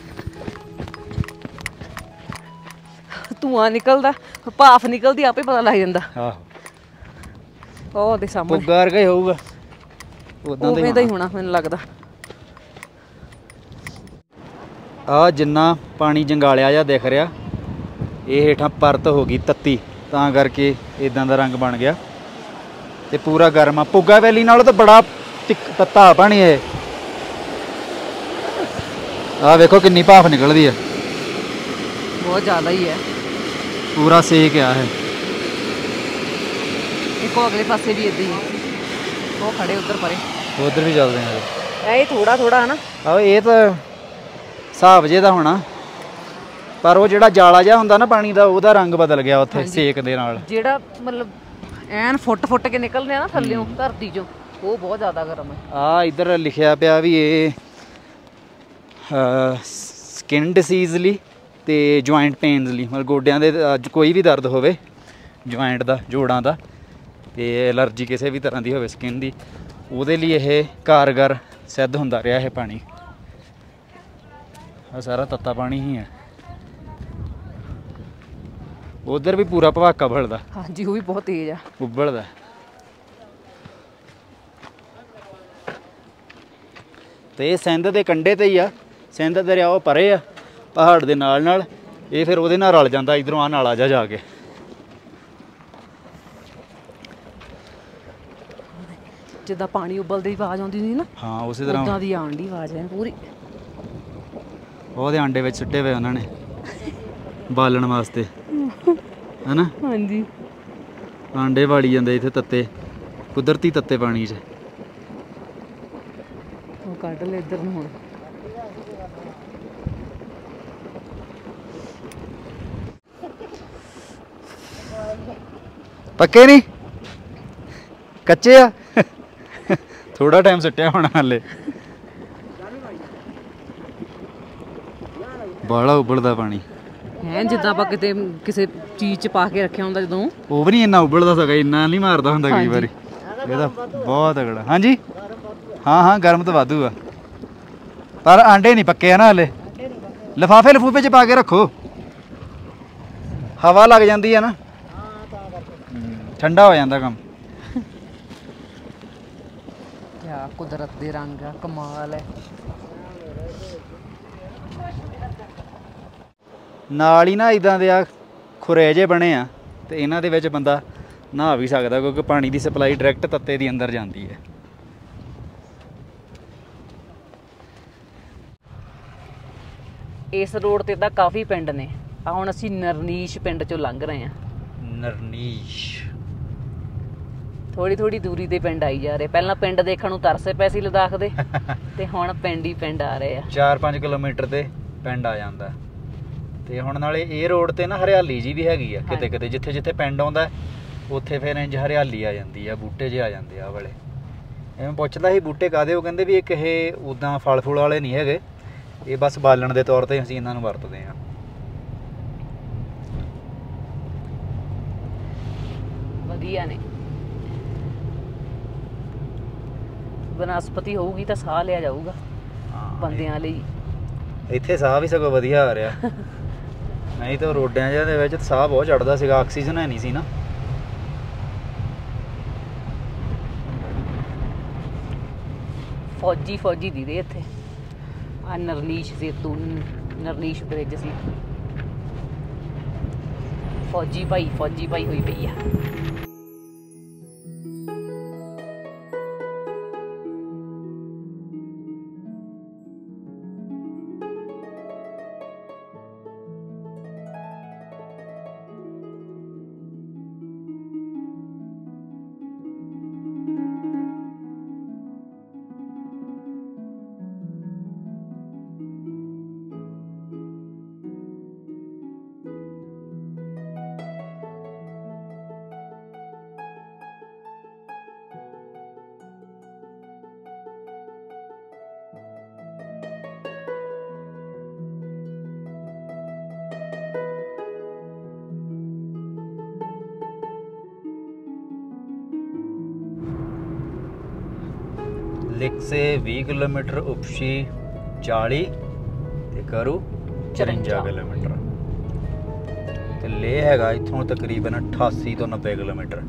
ਧੂਆਂ ਨਿਕਲਦਾ, ਭਾਫ ਨਿਕਲਦੀ, ਆਪੇ ਪਤਾ ਲੱਗ ਜਾਂਦਾ। ਆਹੋ, ਉਹ ਦੇ ਸਾਹਮਣੇ ਪੁੱਗਾ ਵਰਗਾ ਹੀ ਹੋਊਗਾ, ਉਦਾਂ ਉਵੇਂ ਦਾ ਹੀ ਹੋਣਾ ਮੈਨੂੰ ਲੱਗਦਾ। ਆ ਜਿੰਨਾ ਪਾਣੀ ਜੰਗਾਲਿਆ ਜਿਹਾ ਦਿਖ ਰਿਹਾ, ਇਹ ਹੇਠਾਂ ਪਰਤ ਹੋ ਗਈ ਤੱਤੀ, ਤਾਂ ਕਰਕੇ ਇਦਾਂ ਦਾ ਰੰਗ ਬਣ ਗਿਆ ਤੇ ਪੂਰਾ ਗਰਮ ਆ। ਪੁੱਗਾ ਵੈਲੀ ਨਾਲੋਂ ਤਾਂ ਬੜਾ ਤੱਤਾ ਪਾਣੀ ਹੈ। ਆ ਵੇਖੋ ਕਿੰਨੀ ਭਾਫ ਨਿਕਲਦੀ ਹੈ, ਬਹੁਤ ਜ਼ਿਆਦਾ ਹੀ ਹੈ। ਪੂਰਾ ਸੇਕ ਆ ਹੈ। ਇੱਕੋ ਅਗਲੇ ਪਾਸੇ ਵੀ ਇਦਾਂ ਹੀ, ਉਹ ਖੜੇ ਉੱਧਰ ਪਰੇ, ਉਧਰ ਵੀ ਚੱਲਦੇ ਆ। ਇਹ ਥੋੜਾ ਥੋੜਾ ਹਨਾ। ਆਹੋ, ਇਹ ਤਾਂ ਹਿਸਾਬ ਜੇ ਦਾ ਹੋਣਾ, ਪਰ ਉਹ ਜਿਹੜਾ ਜਾਲਾ ਜਿਹਾ ਹੁੰਦਾ ਨਾ ਪਾਣੀ ਦਾ, ਉਹਦਾ ਰੰਗ ਬਦਲ ਗਿਆ ਉੱਥੇ ਸੇਕ ਦੇ ਨਾਲ। ਜਿਹੜਾ ਮਤਲਬ ਐਨ ਫੁੱਟ ਫੁੱਟ ਕੇ ਨਿਕਲਦੇ ਆ ਨਾ ਥੱਲਿਓਂ ਧਰਤੀ ਚੋਂ, ਉਹ ਬਹੁਤ ਜ਼ਿਆਦਾ ਗਰਮ ਹੈ। ਆ ਇੱਧਰ ਲਿਖਿਆ ਪਿਆ ਵੀ ਇਹ ਸਕਿਨ ਡਿਸੀਜ਼ ਲਈ ਤੇ ਜੁਆਇੰਟ ਪੇਨਸ ਲਈ, ਮਤਲਬ ਗੋਡਿਆਂ ਦੇ ਅੱਜ ਕੋਈ ਵੀ ਦਰਦ ਹੋਵੇ, ਜੁਆਇੰਟ ਦਾ, ਜੋੜਾਂ ਦਾ, ਤੇ ਐਲਰਜੀ ਕਿਸੇ ਵੀ ਤਰ੍ਹਾਂ ਦੀ ਹੋਵੇ ਸਕਿਨ ਦੀ, ਉਹਦੇ ਲਈ ਇਹ ਕਾਰਗਰ ਸਿੱਧ ਹੁੰਦਾ ਰਿਹਾ ਇਹ ਪਾਣੀ। ਆ ਸਾਰਾ ਤੱਤਾ ਪਾਣੀ ਹੀ ਹੈ। ਉਧਰ ਵੀ ਪੂਰਾ ਭਵਾਕਾ ਭਲਦਾ। ਹਾਂਜੀ, ਉਹ ਵੀ ਬਹੁਤ ਤੇਜ਼ ਆ, ਉੱਬਲਦਾ। ਤੇ ਇਹ ਸਿੰਧ ਦੇ ਕੰਢੇ ਤੇ ਹੀ ਆ, ਸਿੰਧ ਦਰਿਆ ਉਹ ਪਰੇ ਆ ਪਹਾੜ ਦੇ ਨਾਲ ਨਾਲ, ਇਹ ਫਿਰ ਉਹਦੇ ਨਾਲ ਰਲ ਜਾਂਦਾ ਇਧਰੋਂ ਆ ਨਾਲਾ ਜਾ ਜਾ ਕੇ। ਜਿੱਦਾਂ ਪਾਣੀ ਉਬਲਦੀ ਆਵਾਜ਼ ਆਉਂਦੀ ਸੀ ਨਾ, ਹਾਂ ਉਸੇ ਤਰ੍ਹਾਂ ਉਦਾਂ ਦੀ ਆਉਣ ਦੀ ਆਵਾਜ਼ ਹੈ ਪੂਰੀ। ਉਹਦੇ ਆਂਡੇ ਵਿੱਚ ਸੁੱਟੇ ਹੋਏ ਉਹਨਾਂ ਨੇ ਬਾਲਣ ਵਾਸਤੇ, ਹੈਨਾ। ਹਾਂਜੀ, ਆਂਡੇ ਵਾਲੀ ਜਾਂਦੇ ਇੱਥੇ ਤੱਤੇ, ਕੁਦਰਤੀ ਤੱਤੇ ਪਾਣੀ 'ਚ। ਉਹ ਕੱਢ ਲੈ ਇੱਧਰ ਨੂੰ ਹੁਣ। ਪੱਕੇ ਨਹੀਂ, ਕੱਚੇ ਆ। ਥੋੜਾ ਟਾਈਮ ਸੁੱਟਿਆ ਹੋਣਾ ਹਾਲੇ। ਬਾਲਾ ਉਬਲਦਾ ਪਾਣੀ ਹੈ, ਜਿੱਦਾਂ ਆਪਾਂ ਕਿਤੇ ਕਿਸੇ ਚੀਜ਼ 'ਚ ਪਾ ਕੇ ਰੱਖਿਆ ਹੁੰਦਾ ਜਦੋਂ, ਉਹ ਵੀ ਨਹੀਂ ਇੰਨਾ ਉਬਲਦਾ ਸਕਾ, ਇੰਨਾ ਨਹੀਂ ਮਾਰਦਾ ਹੁੰਦਾ ਕਈ ਵਾਰੀ। ਇਹਦਾ ਬਹੁਤ ਤਗੜਾ। ਹਾਂਜੀ ਹਾਂ ਹਾਂ, ਗਰਮ ਤਾਂ ਵਾਧੂ ਆ, ਪਰ ਆਂਡੇ ਨਹੀਂ ਪੱਕੇ ਆ ਨਾ ਹਲੇ। ਲਿਫਾਫੇ ਲਿਫੂਫੇ 'ਚ ਪਾ ਕੇ ਰੱਖੋ, ਹਵਾ ਲੱਗ ਜਾਂਦੀ ਆ ਨਾ, ਠੰਡਾ ਹੋ ਜਾਂਦਾ ਕੰਮ। ਕਿਆ ਕੁਦਰਤ ਦੇ ਰੰਗ ਆ, ਕਮਾਲ ਹੈ। ਨਾਲ ਹੀ ਨਾ ਇਦਾਂ ਦੇ ਆ ਖੁਰੇ ਜਿਹੇ ਬਣੇ ਆ, ਤੇ ਇਹਨਾਂ ਦੇ ਵਿੱਚ ਬੰਦਾ ਨਹਾ ਵੀ ਸਕਦਾ, ਕਿਉਂਕਿ ਪਾਣੀ ਦੀ ਸਪਲਾਈ ਡਾਇਰੈਕਟ ਤੱਤੇ ਦੀ ਅੰਦਰ ਜਾਂਦੀ ਹੈ। ਇਸ ਰੋਡ ਤੇ ਤਾਂ ਕਾਫੀ ਪਿੰਡ ਨੇ। ਆ ਹੁਣ ਅਸੀਂ ਨਰਨੀਸ਼ ਪਿੰਡ ਚੋਂ ਲੰਘ ਰਹੇ ਹਾਂ। ਨਰਨੀਸ਼ ਥੋੜੀ ਥੋੜੀ ਦੂਰੀ ਦੇ ਪਿੰਡ ਆਈ ਜਾ ਰਹੇ। ਪਹਿਲਾਂ ਪਿੰਡ ਦੇਖਣ ਨੂੰ ਤਰਸੇ ਪਏ ਸੀ ਲਦਾਖ ਦੇ ਤੇ ਹੁਣ ਪਿੰਡ ਹੀ ਪਿੰਡ ਆ ਰਹੇ ਆ। ਚਾਰ ਪੰਜ ਕਿਲੋਮੀਟਰ ਤੇ ਪਿੰਡ ਆ ਜਾਂਦਾ। ਤੇ ਹੁਣ ਨਾਲੇ ਇਹ ਰੋਡ ਤੇ ਨਾ ਹਰਿਆਲੀ ਜੀ ਵੀ ਹੈਗੀ ਆ ਕਿਤੇ ਕਿਤੇ, ਜਿੱਥੇ ਜਿੱਥੇ ਪਿੰਡ ਆਉਂਦਾ ਉੱਥੇ ਫਿਰ ਇੰਜ ਹਰਿਆਲੀ ਆ ਜਾਂਦੀ ਆ, ਬੂਟੇ ਜਿਹੇ ਆ ਜਾਂਦੇ ਆ ਵਾਲੇ। ਐਵੇਂ ਪੁੱਛਦਾ ਸੀ ਬੂਟੇ ਕਾਹਦੇ, ਉਹ ਕਹਿੰਦੇ ਵੀ ਇਹ ਕਿਸੇ ਉੱਦਾਂ ਫਲ ਫੁੱਲ ਵਾਲੇ ਨਹੀਂ ਹੈਗੇ, ਇਹ ਬਸ ਬਾਲਣ ਦੇ ਤੌਰ ਤੇ ਅਸੀਂ ਇਹਨਾਂ ਨੂੰ ਵਰਤਦੇ ਹਾਂ। ਵਧੀਆ ਨੇ। ਬਨਸਪਤੀ ਹੋਊਗੀ ਤਾਂ ਸਾਹ ਲਿਆ ਜਾਊਗਾ ਬੰਦਿਆਂ ਲਈ। ਇੱਥੇ ਸਾਹ ਵੀ ਸਗੋਂ ਵਧੀਆ ਆ ਰਿਹਾ, ਨਹੀਂ ਤਾਂ ਰੋਡਿਆਂ ਜਿਹੇ ਦੇ ਵਿੱਚ ਸਾਹ ਬਹੁਤ ਚੜਦਾ ਸੀਗਾ, ਆਕਸੀਜਨ ਹੈ ਨਹੀਂ ਸੀ ਨਾ। ਫੌਜੀ ਫੌਜੀ ਦੀ ਦੇ ਇੱਥੇ ਆ ਨਰਨੀਸ਼ ਸੇਤੂ, ਨਰਨੀਸ਼ ਬ੍ਰਿਜ ਸੀ। ਫੌਜੀ ਭਾਈ ਫੌਜੀ ਭਾਈ ਹੋਈ ਪਈ ਆ। ਲਿਕਸੇ ਵੀਹ ਕਿਲੋਮੀਟਰ, ਉਪਸ਼ੀ ਚਾਲੀ ਤੇ ਕਰੂ ਚੁਰੰਜਾ ਕਿਲੋਮੀਟਰ ਤੇ ਲੇਹ ਹੈਗਾ ਇੱਥੋਂ ਤਕਰੀਬਨ ਅਠਾਸੀ ਤੋਂ ਨੱਬੇ ਕਿਲੋਮੀਟਰ।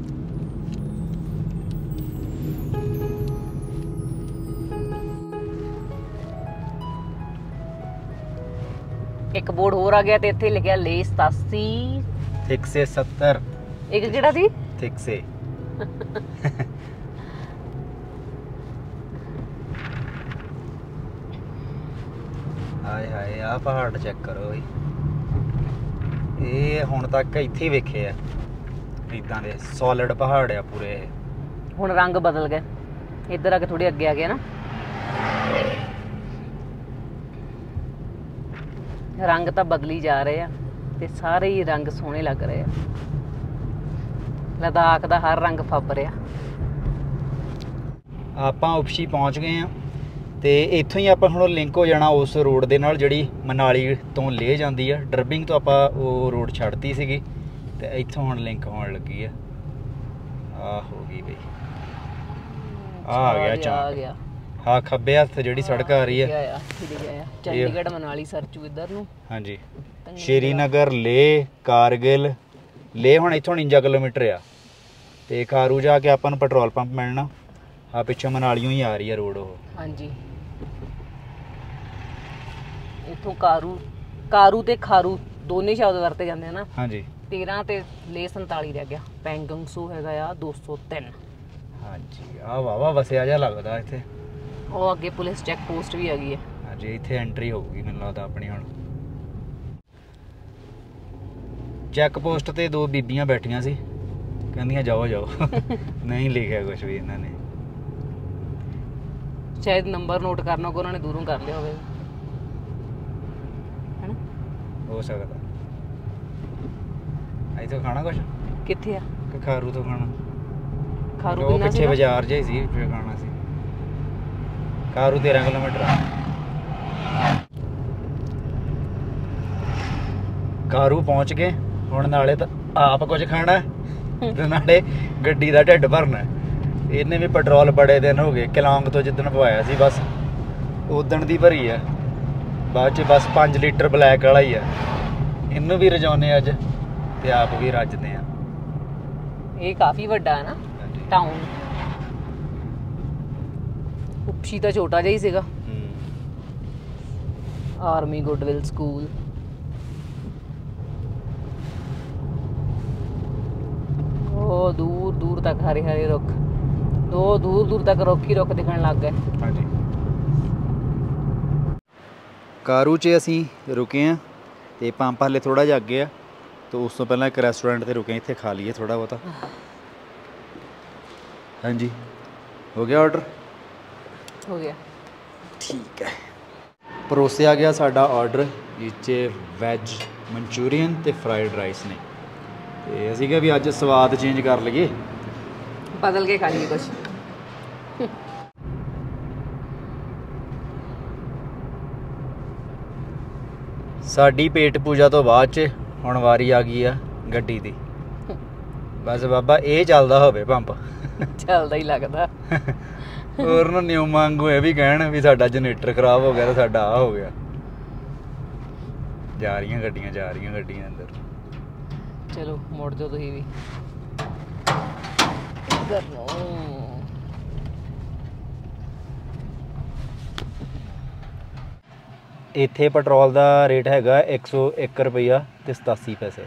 ਇੱਕ ਬੋਰਡ ਹੋਰ ਆ ਗਿਆ ਤੇ ਇੱਥੇ ਲਿਖਿਆ ਲੇਹ ਸਤਾਸੀ, ਥਿਕਸੇ ਸੱਤਰ। ਇੱਕ ਕਿਹੜਾ ਸੀ? ਥਿਕਸੇ। ਹਾਏ ਹਾਏ ਆਹ ਪਹਾੜ ਚੈੱਕ ਕਰੋ ਬਈ, ਇਹ ਹੁਣ ਤੱਕ ਇੱਥੇ ਹੀ ਵੇਖੇ ਆ ਇਦਾਂ ਦੇ ਸੋਲਿਡ ਪਹਾੜ ਆ ਪੂਰੇ। ਇਹ ਹੁਣ ਰੰਗ ਬਦਲ ਗਏ, ਇੱਧਰ ਆ ਕੇ ਥੋੜੇ ਅੱਗੇ ਆ ਗਏ ਨਾ, ਰੰਗ ਤਾਂ ਬਦਲੀ ਜਾ ਰਹੇ ਆ ਤੇ ਸਾਰੇ ਹੀ ਰੰਗ ਸੋਹਣੇ ਲੱਗ ਰਹੇ ਆ। ਲਦਾਖ ਦਾ ਹਰ ਰੰਗ ਫੱਬ ਰਿਹਾ। ਆਪਾਂ ਉਪਸ਼ੀ ਪਹੁੰਚ ਗਏ ਆ ਤੇ ਇੱਥੋਂ ਹੀ ਆਪਾਂ ਹੁਣ ਲਿੰਕ ਹੋ ਜਾਣਾ ਉਸ ਰੋਡ ਦੇ ਨਾਲ ਜਿਹੜੀ ਮਨਾਲੀ ਤੋਂ ਲੇਹ ਜਾਂਦੀ ਆ। ਡਰਬਿੰਗ ਤੋਂ ਆਪਾਂ ਉਹ ਰੋਡ ਛੱਡਤੀ ਸੀਗੀ ਤੇ ਇੱਥੋਂ ਹੁਣ ਲਿੰਕ ਹੋਣ ਲੱਗੀ ਆ। ਆ ਹੋ ਗਈ ਬਈ, ਆ ਆ ਗਿਆ ਚਾਂਕ। ਹਾਂ ਖੱਬੇ ਹੱਥ ਜਿਹੜੀ ਸੜਕ ਆ ਰਹੀ ਹੈ, ਚੰਡੀਗੜ੍ਹ ਮਨਾਲੀ ਸਰਚੂ ਇੱਧਰ ਨੂੰ। ਹਾਂਜੀ, ਸ਼੍ਰੀਨਗਰ, ਲੇਹ, ਕਾਰਗਿਲ। ਲੇਹ ਹੁਣ ਇੱਥੋਂ ਉਣੰਜਾ ਕਿਲੋਮੀਟਰ ਆ ਤੇ ਕਾਰੂ ਜਾ ਕੇ ਆਪਾਂ ਨੂੰ ਪੈਟਰੋਲ ਪੰਪ ਮਿਲਣਾ। ਆ ਪਿੱਛੋਂ ਮਨਾਲੀਓਂ ਹੀ ਆ ਰਹੀ ਆ ਰੋਡ ਉਹ। ਹਾਂਜੀ, ਇੱਥੋਂ ਕਾਰੂ ਕਾਰੂ ਤੇ ਖਾਰੂ ਦੋਨੇ ਸ਼ਬਦ ਵਰਤੇ ਜਾਂਦੇ ਆ ਨਾ। ਹਾਂਜੀ, ਤੇਰਾਂ ਤੇ ਲੇਹ ਸੰਤਾਲੀ ਰਹਿ ਗਿਆ। ਪੈਂਗੰਗਸੂ ਹੈਗਾ ਆ ਦੋ ਸੌ ਤਿੰਨ। ਹਾਂਜੀ, ਆ ਵਾਵਾ ਵਸਿਆ ਜਿਹਾ ਲੱਗਦਾ ਇੱਥੇ। ਉਹ ਅੱਗੇ ਪੁਲਿਸ ਚੈੱਕ ਪੋਸਟ ਵੀ ਹੈਗੀ ਹੈ। ਹਾਂਜੀ, ਇੱਥੇ ਐਂਟਰੀ ਹੋਊਗੀ ਮੈਨੂੰ ਲੱਗਦਾ ਆਪਣੀ। ਹੁਣ ਚੈੱਕ ਪੋਸਟ ਤੇ ਦੋ ਬੀਬੀਆਂ ਬੈਠੀਆਂ ਸੀ, ਕਹਿੰਦੀਆਂ ਜਾਓ ਜਾਓ। ਨਹੀਂ ਲਿਖਿਆ ਕੁਝ ਵੀ ਇਹਨਾਂ ਨੇ, ਸ਼ਾਇਦ ਨੰਬਰ ਨੋਟ ਕਰਨਾ ਕੋ ਉਹਨਾਂ ਨੇ ਦੂਰੋਂ ਕਰ ਲਿਆ ਹੋਵੇ, ਹੈਨਾ? ਹੋ ਸਕਦਾ। ਇੱਥੋਂ ਖਾਣਾ ਕੁਛ? ਕਿੱਥੇ ਆ? ਕਿ ਖਾਰੂ ਤੋਂ ਖਾਣਾ? ਖਾਰੂ ਉਹ ਪਿੱਛੇ ਬਾਜ਼ਾਰ ਜਿਹਾ ਸੀ, ਫਿਰ ਖਾਣਾ ਸੀ। ਕਾਰੂ ਤੇਰਾਂ ਕਿਲੋਮੀਟਰ। ਕਾਰੂ ਪਹੁੰਚ ਗਏ ਹੁਣ। ਨਾਲੇ ਤਾਂ ਆਪ ਕੁਝ ਖਾਣਾ ਤੇ ਨਾਲੇ ਗੱਡੀ ਦਾ ਢਿੱਡ ਭਰਨਾ। ਇਹਨੇ ਵੀ ਪੈਟਰੋਲ ਬੜੇ ਦਿਨ ਹੋ ਗਏ, ਕਿਲੌਂਗ ਤੋਂ ਜਿੱਦਣ ਪਵਾਇਆ ਸੀ ਬਸ ਉਦਣ ਦੀ ਭਰੀ ਆ। ਬਾਅਦ 'ਚ ਬਸ ਪੰਜ ਲੀਟਰ ਬਲੈਕ ਵਾਲਾ ਹੀ ਆ। ਇਹਨੂੰ ਵੀ ਰਜਾਉਨੇ ਅੱਜ ਤੇ ਆਪ ਵੀ ਰੱਜਦੇ ਆ। ਇਹ ਕਾਫੀ ਵੱਡਾ ਹੈ ਨਾ ਟਾਊਨ। ਉਪਸ਼ੀ ਤਾਂ ਛੋਟਾ ਜਿਹਾ ਹੀ ਸੀਗਾ। Army goodwill school. ਉਹ ਦੂਰ ਦੂਰ ਤੱਕ ਹਰੇ ਹਰੇ ਰੁੱਖ, ਉਹ ਦੂਰ ਦੂਰ ਤੱਕ ਰੁੱਖ ਹੀ ਰੁੱਖ ਦਿਖਣ ਲੱਗ ਗਏ। ਹਾਂਜੀ, ਕਾਰੂ 'ਚ ਅਸੀਂ ਰੁਕੇ ਹਾਂ ਤੇ ਪੰਪ ਹਲੇ ਥੋੜ੍ਹਾ ਜਿਹਾ ਅੱਗੇ ਆ ਤੇ ਉਸ ਤੋਂ ਪਹਿਲਾਂ ਇੱਕ ਰੈਸਟੋਰੈਂਟ ਤੇ ਰੁਕੇ, ਇੱਥੇ ਖਾ ਲਈਏ ਥੋੜ੍ਹਾ ਬਹੁਤਾ। ਹਾਂਜੀ ਹੋ ਗਿਆ ਆਰਡਰ? ਹੋ ਗਿਆ। ਠੀਕ ਹੈ। ਪਰੋਸਿਆ ਗਿਆ ਸਾਡਾ ਆਰਡਰ, ਜਿਸ 'ਚ ਵੈਜ ਮਨਚੂਰੀਅਨ ਅਤੇ ਫਰਾਈਡ ਰਾਈਸ ਨੇ। ਅਤੇ ਅਸੀਂ ਕਿਹਾ ਵੀ ਅੱਜ ਸਵਾਦ ਚੇਂਜ ਕਰ ਲਈਏ, ਬਦਲ ਕੇ ਖਾ ਲਈਏ ਕੁਛ। ਸਾਡੀ ਪੇਟ ਪੂਜਾ ਤੋਂ ਬਾਅਦ 'ਚ ਹੁਣ ਵਾਰੀ ਆ ਗਈ ਆ ਗੱਡੀ ਦੀ। ਬਸ ਬਾਬਾ ਇਹ ਚੱਲਦਾ ਹੋਵੇ ਪੰਪ। ਚੱਲਦਾ ਹੀ ਲੱਗਦਾ। ਹੋਰ ਨਾ ਨਿਊ ਵਾਂਗੂ ਇਹ ਵੀ ਕਹਿਣ ਵੀ ਸਾਡਾ ਜਨਰੇਟਰ ਖਰਾਬ ਹੋ ਗਿਆ ਤੇ ਸਾਡਾ ਆ ਹੋ ਗਿਆ। ਜਾ ਰਹੀਆਂ ਗੱਡੀਆਂ, ਜਾ ਰਹੀਆਂ ਗੱਡੀਆਂ ਅੰਦਰ। ਚਲੋ ਮੁੜ ਜਾਓ ਤੁਸੀਂ ਵੀ ਇੱਧਰ ਨੂੰ। ਇੱਥੇ ਪੈਟਰੋਲ ਦਾ ਰੇਟ ਹੈਗਾ ਇੱਕ ਸੌ ਇੱਕ ਰੁਪਈਆ ਅਤੇ ਸਤਾਸੀ ਪੈਸੇ,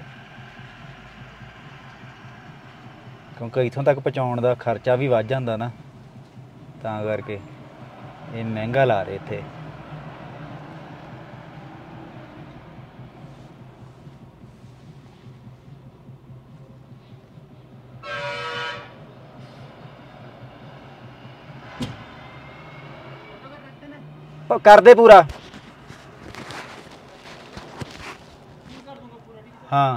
ਕਿਉਂਕਿ ਇੱਥੋਂ ਤੱਕ ਪਹੁੰਚਾਉਣ ਦਾ ਖਰਚਾ ਵੀ ਵੱਧ ਜਾਂਦਾ ਨਾ, ਤਾਂ ਕਰਕੇ ਇਹ ਮਹਿੰਗਾ ਲਾ ਰਹੇ ਇੱਥੇ। ਕਰਦੇ ਪੂਰਾ। ਹਾਂ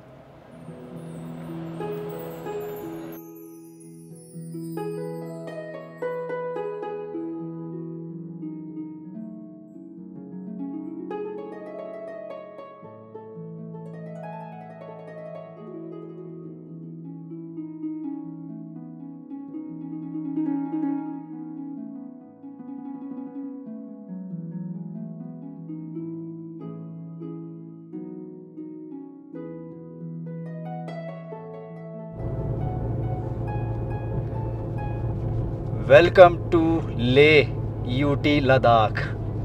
welcome to Leh UT Ladakh.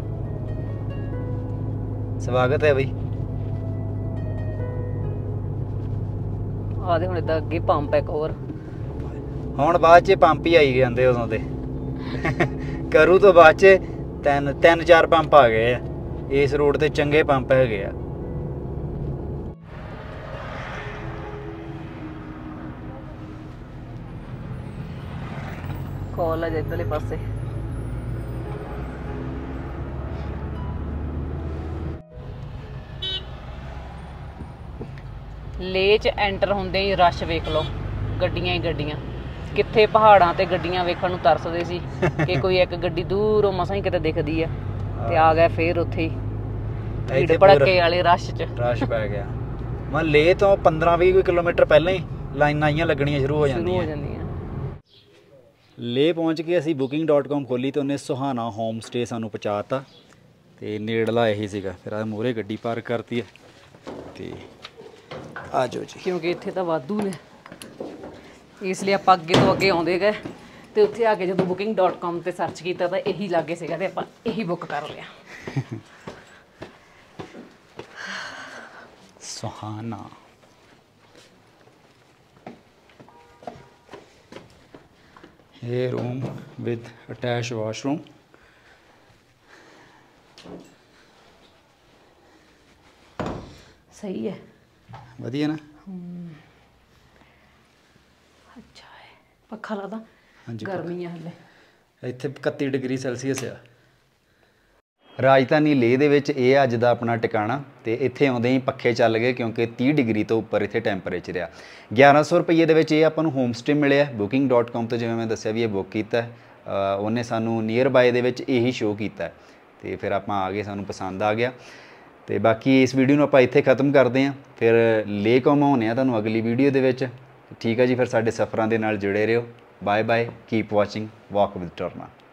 स्वागत है बई। ਆਦੇ ਹੁਣ ਇਦਾਂ ਅੱਗੇ ਪੰਪ ਇੱਕ ਹੋਰ, ਹੁਣ ਬਾਅਦ 'ਚ ਪੰਪ ਹੀ ਆਈ ਜਾਂਦੇ ਉਦੋਂ ਦੇ। ਕਰੂ ਤੋਂ ਬਾਅਦ 'ਚ ਤਿੰਨ ਤਿੰਨ ਚਾਰ ਪੰਪ ਆ ਗਏ ਆ। ਇਸ ਰੋਡ ਤੇ ਚੰਗੇ ਪੰਪ ਹੈਗੇ ਆ। ਕਾਲਜ ਇੱਧਰਲੇ ਪਾਸੇ। ਲੇਹ 'ਚ ਐਂਟਰ ਹੁੰਦੇ ਹੀ ਰਸ਼ ਵੇਖ ਲਓ, ਗੱਡੀਆਂ ਹੀ ਗੱਡੀਆਂ। ਕਿੱਥੇ ਪਹਾੜਾਂ ਤੇ ਗੱਡੀਆਂ ਵੇਖਣ ਨੂੰ ਤਰਸਦੇ ਸੀ ਕਿ ਕੋਈ ਇੱਕ ਗੱਡੀ ਦੂਰੋਂ ਮਸਾਂ ਹੀ ਕਿਤੇ ਦਿਖਦੀ ਆ, ਤੇ ਆ ਗਿਆ ਫੇਰ ਉੱਥੇ ਹੀ ਭੀੜ ਭੜੱਕੇ ਵਾਲੇ ਰਸ਼ 'ਚ ਰਸ਼ ਪੈ ਗਿਆ। ਮੈਂ ਲੇਹ ਤੋਂ ਪੰਦਰਾਂ ਵੀਹ ਕਿਲੋਮੀਟਰ ਪਹਿਲਾਂ ਹੀ ਲਾਈਨਾਂ ਆਈਆਂ ਲੱਗਣੀਆਂ ਸ਼ੁਰੂ ਹੋ ਜਾਂਦੀਆਂ। ਲੇਹ ਪਹੁੰਚ ਕੇ ਅਸੀਂ ਬੁਕਿੰਗ ਡੋਟ ਕੋਮ ਖੋਲ੍ਹੀ ਅਤੇ ਉਹਨੇ ਸੁਹਾਣਾ ਹੋਮ ਸਟੇ ਸਾਨੂੰ ਪਹੁੰਚਾਤਾ, ਅਤੇ ਨੇੜਲਾ ਇਹੀ ਸੀਗਾ। ਫਿਰ ਆ ਮੂਹਰੇ ਗੱਡੀ ਪਾਰਕ ਕਰਤੀ ਹੈ ਅਤੇ ਆ ਜਾਓ ਜੀ, ਕਿਉਂਕਿ ਇੱਥੇ ਤਾਂ ਵਾਧੂ ਨੇ, ਇਸ ਲਈ ਆਪਾਂ ਅੱਗੇ ਤੋਂ ਅੱਗੇ ਆਉਂਦੇ ਗਏ। ਅਤੇ ਉੱਥੇ ਆ ਕੇ ਜਦੋਂ ਬੁਕਿੰਗ ਡੋਟ ਕੋਮ 'ਤੇ ਸਰਚ ਕੀਤਾ ਤਾਂ ਇਹੀ ਲਾਗੇ ਸੀਗਾ ਅਤੇ ਆਪਾਂ ਇਹੀ ਬੁੱਕ ਕਰ ਲਿਆ। ਸੁਹਾਣਾ। ਇਹ ਰੂਮ ਵਿਦ ਅਟੈਚ ਵਾਸ਼ਰੂਮ। ਸਹੀ ਹੈ, ਵਧੀਆ ਨਾ। ਅੱਛਾ ਹੈ, ਪੱਖਾ ਲਾਦਾ। ਹਾਂਜੀ, ਗਰਮੀ ਆ ਹਲੇ ਇੱਥੇ ਇਕੱਤੀ ਡਿਗਰੀ ਸੈਲਸੀਅਸ ਆ। ਰਾਜਧਾਨੀ ਲੇਹ ਦੇ ਵਿੱਚ ਇਹ ਅੱਜ ਦਾ ਆਪਣਾ ਟਿਕਾਣਾ, ਅਤੇ ਇੱਥੇ ਆਉਂਦੇ ਹੀ ਪੱਖੇ ਚੱਲ ਗਏ ਕਿਉਂਕਿ ਤੀਹ ਡਿਗਰੀ ਤੋਂ ਉੱਪਰ ਇੱਥੇ ਟੈਂਪਰੇਚਰ ਆ। ਗਿਆਰਾਂ ਸੌ ਰੁਪਈਏ ਦੇ ਵਿੱਚ ਇਹ ਆਪਾਂ ਨੂੰ ਹੋਮ ਸਟੇ ਮਿਲਿਆ ਬੁਕਿੰਗ ਡੋਟ ਕੋਮ ਤੋਂ। ਜਿਵੇਂ ਮੈਂ ਦੱਸਿਆ ਵੀ ਇਹ ਬੁੱਕ ਕੀਤਾ, ਉਹਨੇ ਸਾਨੂੰ ਨੀਅਰ ਬਾਏ ਦੇ ਵਿੱਚ ਇਹੀ ਸ਼ੋਅ ਕੀਤਾ, ਅਤੇ ਫਿਰ ਆਪਾਂ ਆ ਗਏ, ਸਾਨੂੰ ਪਸੰਦ ਆ ਗਿਆ। ਅਤੇ ਬਾਕੀ ਇਸ ਵੀਡੀਓ ਨੂੰ ਆਪਾਂ ਇੱਥੇ ਖ਼ਤਮ ਕਰਦੇ ਹਾਂ, ਫਿਰ ਲੇਹ ਘੁਮਾਉਂਦੇ ਹਾਂ ਤੁਹਾਨੂੰ ਅਗਲੀ ਵੀਡੀਓ ਦੇ ਵਿੱਚ। ਠੀਕ ਹੈ ਜੀ, ਫਿਰ ਸਾਡੇ ਸਫ਼ਰਾਂ ਦੇ ਨਾਲ ਜੁੜੇ ਰਹੋ। Bye bye, keep watching walk with ਟਰਨਾ।